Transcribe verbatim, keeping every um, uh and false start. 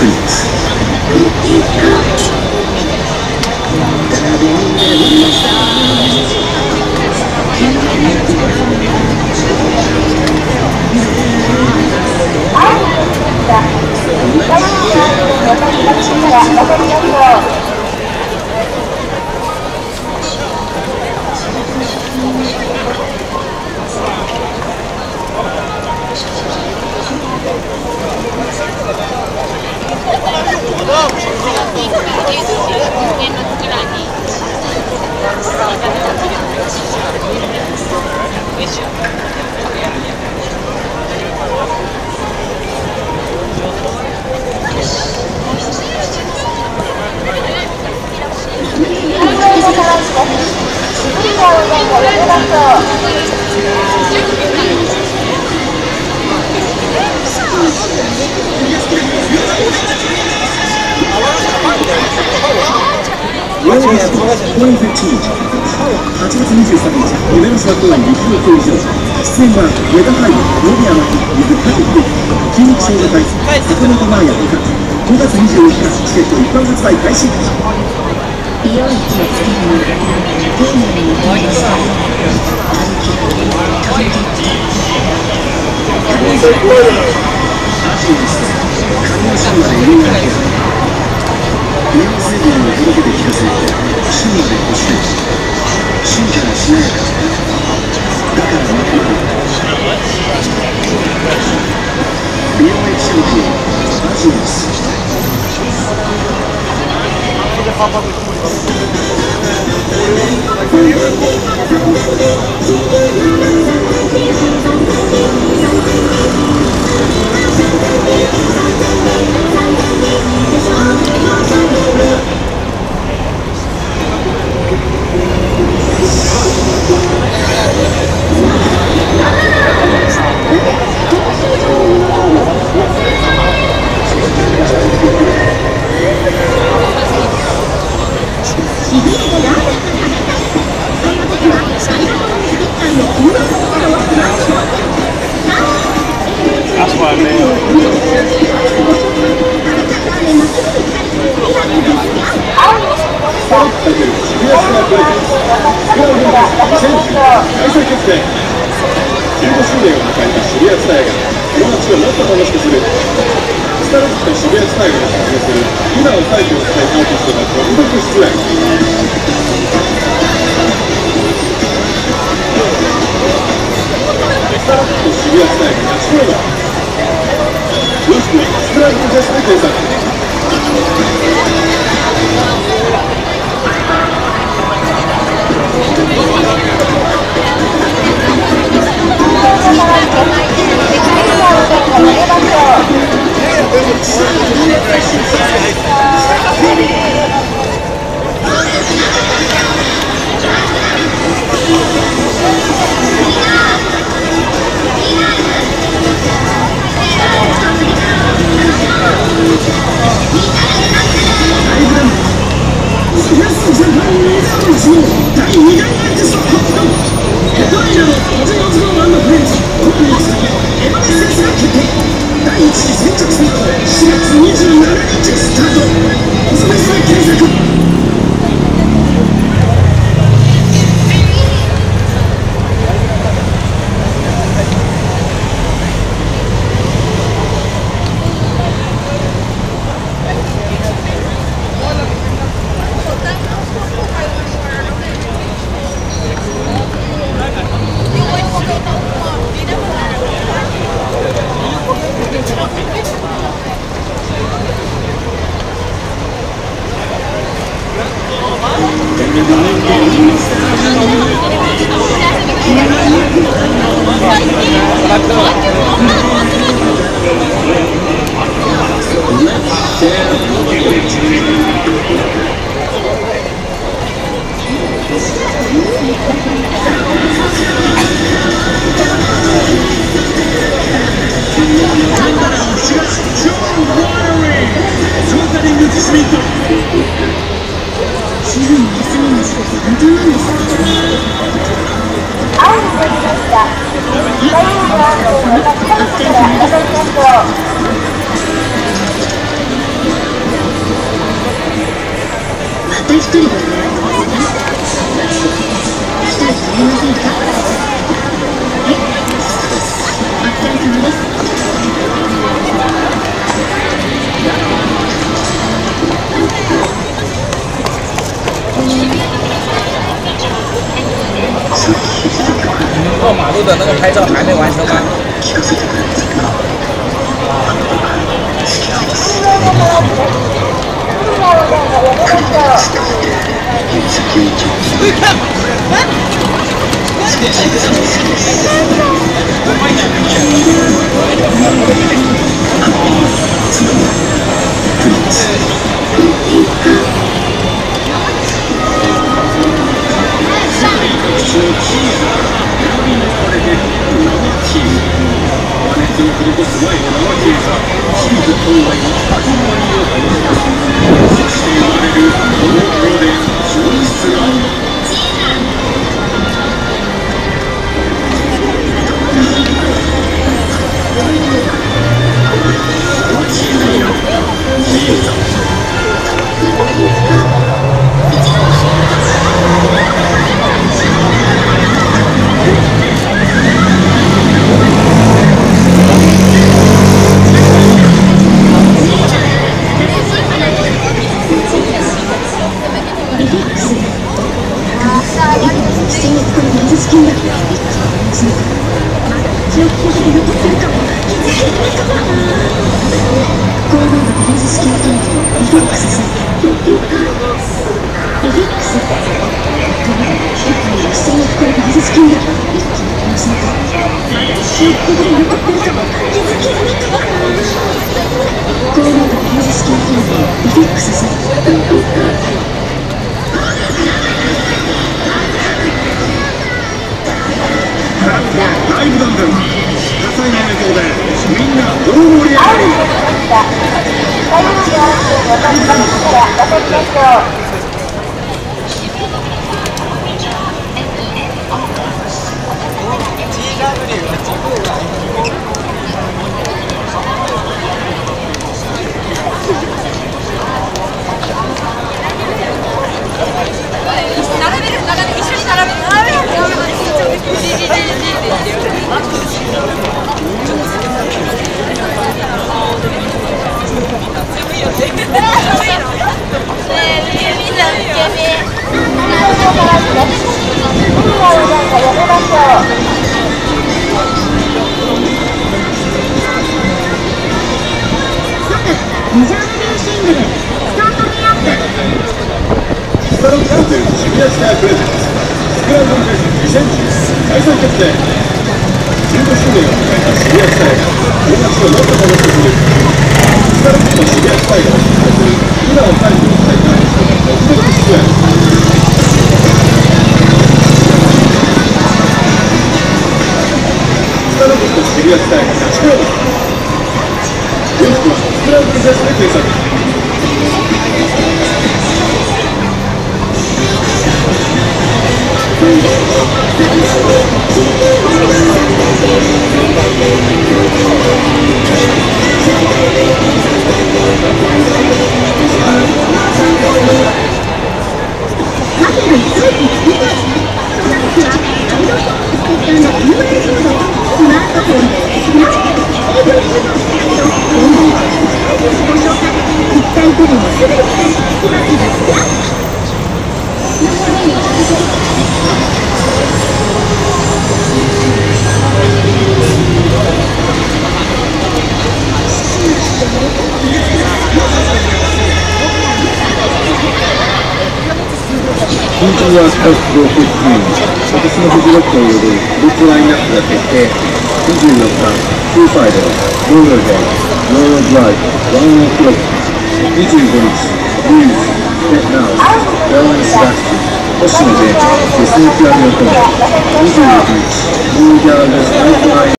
作ります。はちがつにじゅうさんにち、夢の沢公園陸上競技場。出演はメガハイ、野宮真希、水谷秀樹、筋肉少女隊、坂本真綾ほか。ごがつにじゅうよっか、チケット一般発売開始。美容液をつけるので、丁寧にお手入れしたい。歩き、飛び出て、髪をラジオです。髪の芯まで潤いがける。美容成分を届けて聞かせ、芯までこして芯からしなやかだからまとまる美容液シャンプーラジオです。 一人で一人になれませんか？はい、お疲れ様です。 过马路的那个拍照还没完成吗？ 本当はスタッフロークスに私のフジロックによるグッズラインナップが決定。にじゅうよっかスーパーでローヤルデーローヤルドライブワンオークロックにじゅうごにちリーズベッナウスワンエスダッシュ星野でフェスに極みを込めにじゅうろくにちニューギャールスタイルライン